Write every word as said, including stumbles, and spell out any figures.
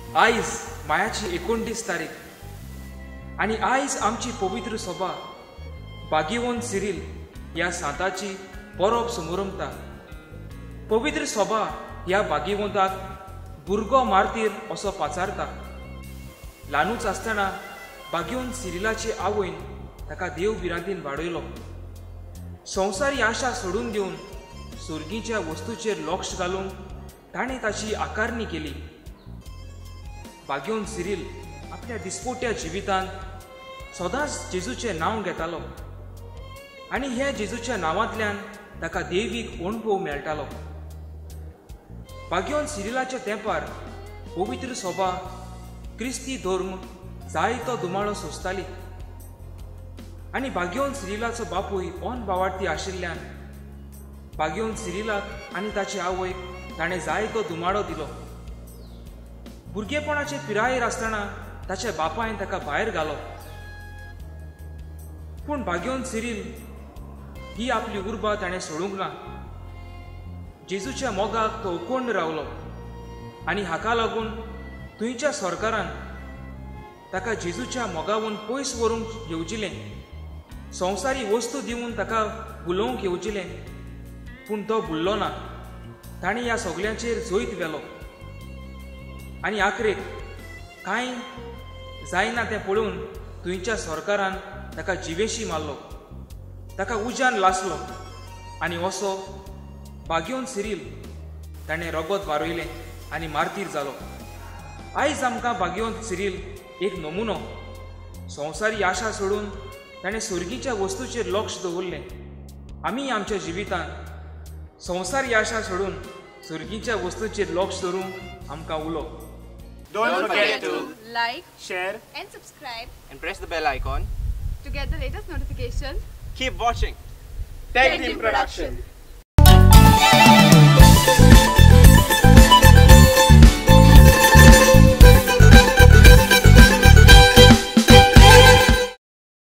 आयज मायाची एकोणतीस तारीख आणि आयज आमची पवित्र सभा भाग्यवंत सिरील ह्या सांताची परब समारंभता। पवित्र सभा ह्या भाग्यवंताक भुरगो मार्तीर असो पाचारता। ल्हानूच आसतना भाग्यवंत सिरिलाचे आवयन ताका देव बिरांतीन वाडयलो। संवसारी आशा सोडून दिवन सुर्गीच्या वस्तूचेर लक्ष घालून ताणें ताची आकारणी केली। भाग्यवंत सिरील आपल्या दिसपोट्या जिवितांत सदांच जेजूचें नांव घेतालो आनी हे जेजूच्या नांवांतल्यान ताका देवीक अणभव मेळटालो। भाग्यवंत सिरिलाच्या तेंपार पवित्र सभा क्रिस्ती धर्म जायतो दुमाळो सोंसताली आनी भाग्यवंत सिरिलाचो बापूय ओन भावार्थी आशिल्ल्यान भाग्यवंत सिरिलाक आनी ताचे आवयक ताणें जायतो दुमाळो दिलो। भुरगेपणाचे पिरायेर आसतना ताच्या बापायन ताका भायर घालो, पूण भाग्यवंत सिरील ही आपली उर्बा ताणें सोडूंक ना। जेजूच्या मोगाक तो उकोंड रावलो आनी हाका लागून थंयच्या सरकारान ताका जेजूच्या मोगावून पयस व्हरूंक येवजिलें, संवसारी वस्तू दिवन ताका भुलोवंक येवजिलें, पूण तो भुल्लो ना। ताणें ह्या सगल्यांचेर जैत व्हेलो आनी आखरेक कांय जायना तें पळोवन थंयच्या सरकारान ताका जिवेशी मारलो, ताका उज्यान लासलो आनी असो भाग्यवंत सिरील ताणें रगत वारयलें आनी मार्तीर जालो। आयज आमकां भाग्यवंत सिरील एक नमुनो। संवसारी आशा सोडून ताणें सुर्गीच्या वस्तूचेर लक्ष दवरलें। आमी आमच्या जिवितांत संवसारी आशा सोडून सुर्गीच्या वस्तूचेर लक्ष दवरूंक आमकां उलो। Don't, Don't forget, forget to like, share and subscribe and press the bell icon to get the latest notifications. Keep watching Tech Team Production. Production.